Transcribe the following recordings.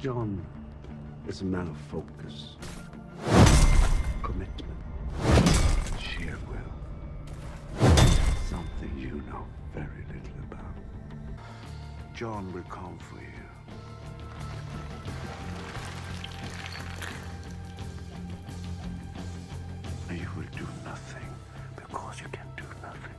John is a man of focus, commitment, sheer will. Something you know very little about. John will come for you. And you will do nothing because you can do nothing.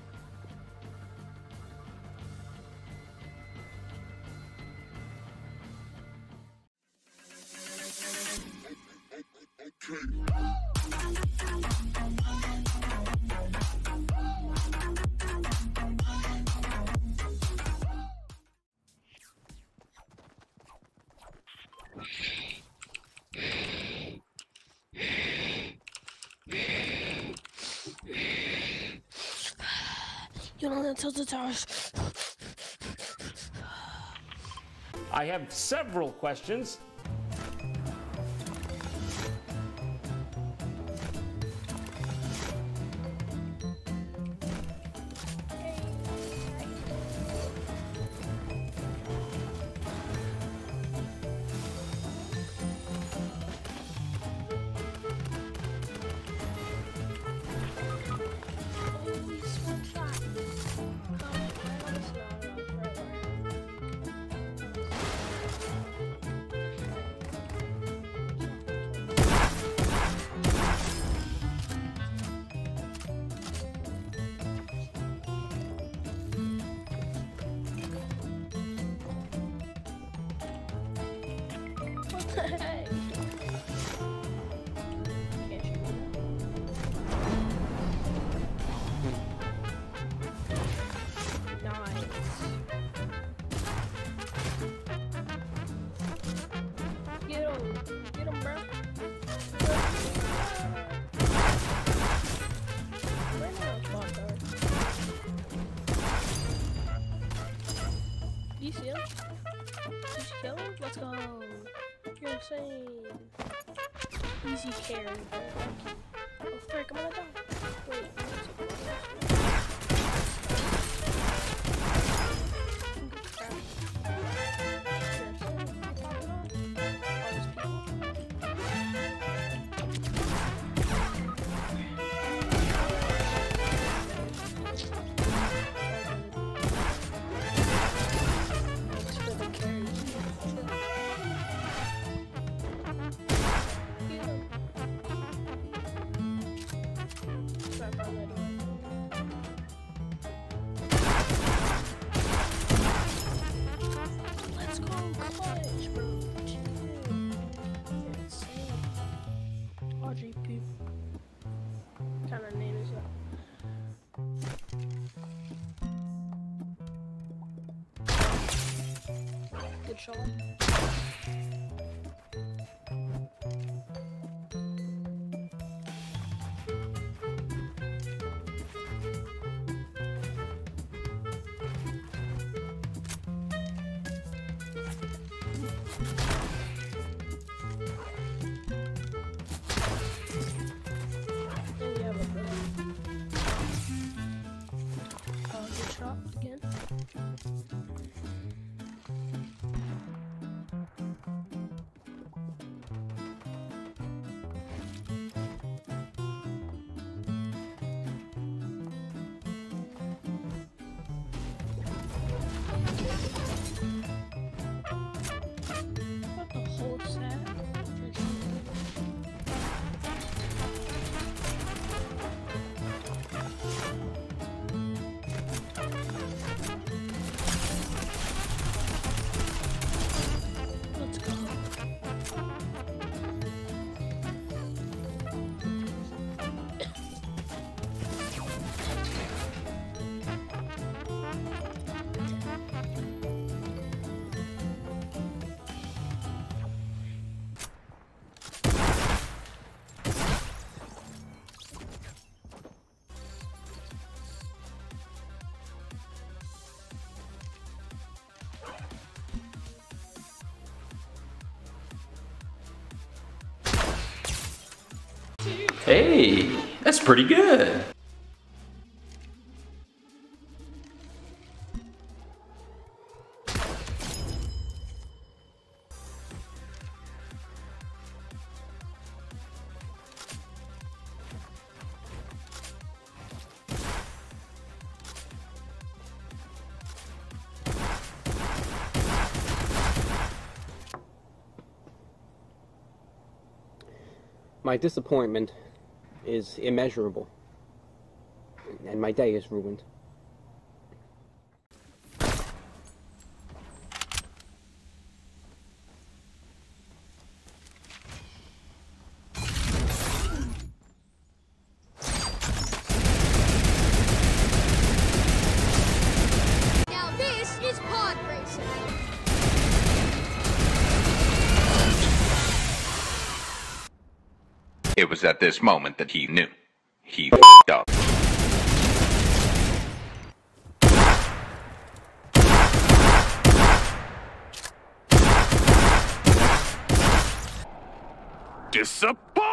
You don't let tilt the towers. I have several questions. Hey. Can't shoot me. Nice. Get him, bro. Where did I spot guard? You see him? Did you kill him? Let's go. You're insane. Easy carry, bro. Oh frick, I'm gonna die. Wait, let's go clutch, bro. You're insane. RGP. What kind of name is that? Good shot. Good shot again. What the whole set? Let's go. Hey, that's pretty good. My disappointment is immeasurable, and my day is ruined. Now this is pod racing. It was at this moment that he knew. He f***ed up. Disappointment!